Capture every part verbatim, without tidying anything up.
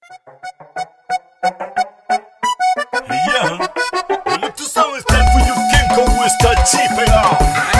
Yeah, well, if the song is time for you, King Kong will start chipping out.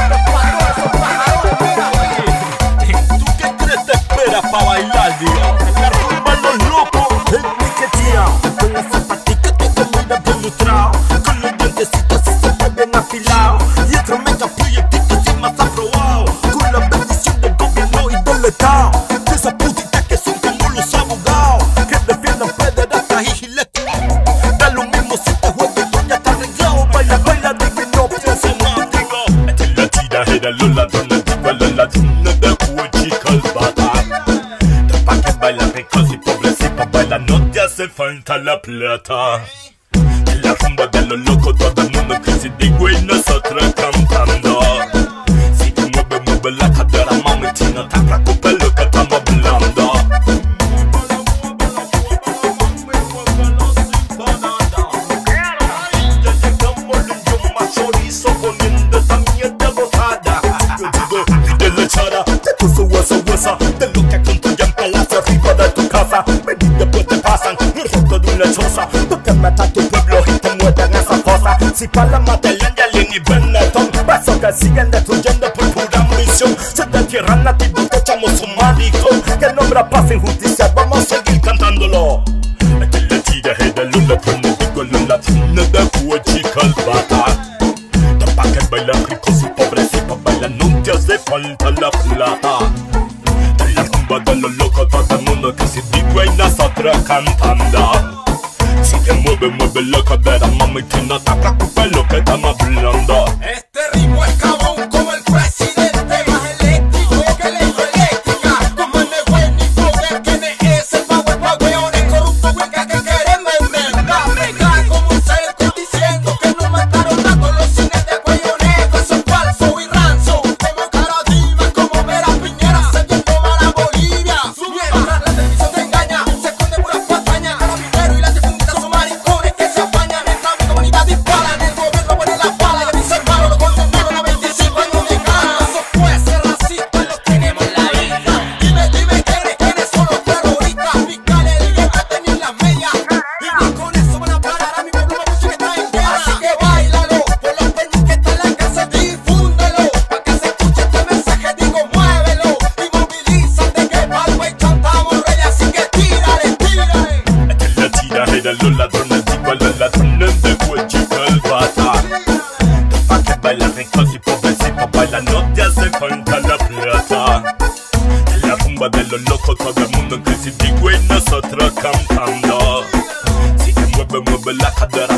¿Tú qué crees te espera pa' bailar, Dios? La rumba los locos, el piqueteado. Con la zapatica te comida bien lustrado, con los dientecitos así siempre bien afilados, y otro mega proyectito sin más aprobado, con la bendición del gobierno y del Estado. De esas putitas que son como los abogados, que defienden pederastas y giletes. Da lo mismo si te juegas, tú ya está arreglado. Baila, baila, divino, piensa más, digo. Esta es la tiradera, los ladrones, digo, los ladrones de Huachicol, bata. Pa' que bailan ricos y pobres y pa' bailar no te hace falta la plata. En la rumba de los locos todo el mundo que si digo y nosotros cantando. Si te mueve, mueve la cadera, mami, si no te preocupes lo que estamos hablando. Ya llegamos en yo más chorizo poniendo esta mierda botada. Yo digo, de la chara, de tu su hueso huesa, de lo que construyen palacio arriba de tu casa. Ven y después te pasan el resto de una choza. Tú te metas a tu pueblo y te muerden esas cosas. Si para la Matellán, Yalín y Benetton, paso que siguen destruyendo por pura ambición. Se te tierran nativos, te echamos un maricón. Que nombra paz e injusticia, vamos a seguir cantándolo. Esta es la tiradera, los ladrones, digo los ladrones de Huachicol, bata. Pa' que bailan ricos y pobres y pa' bailar no te hace falta la plata. De la rumba de los locos todo el mundo que si digo y nosotros cantando. Si te mueve, mueve la cadera, mami, que no te preocupes lo que estamos hablando. Este ritmo es cabrón como el presidente, más eléctrico que la hidroeléctrica. Como el de Wendy Poder, que me es el power, poweones, corrupto, hueca que queremos enmendar. Venga como un cerco diciendo que nos mataron a todos los cines de cuello negro. Eso es falso y ranzo, como Caradima, como Vera Piñera, se tomar a Bolivia. Mientras la televisión te engaña, se esconde puras patrañas. Carabinero y la difunditas son maricones que se apañan. Mientras mi comunidad disparan, el gobierno pone la bala y a mis hermanos lo condenaron a veinticinco años de cana. Esos jueces racistas los tenemos en la isla. Dime, dime quiénes, quiénes son los terroristas. Fiscales, líderes, ni las medias. Y ni con eso van a parar a mi pueblo mapuche que está en guerra. Así que báilalo, por los peñas que está en la cárcel, difúndelo. Pa' que se escuche este mensaje, digo muévelo. Y movilízate que palma y cantamos rey. Así que tírale, tírale. Esta es la tiradera, los ladrones, digo los ladrones de Huachicol, bata. Pa' que bailan ricos y pobres y pa' bailar no te hace falta la plata. En la rumba de los locos todo el mundo que si digo y nosotros cantando. Si te mueve, mueve la cadera,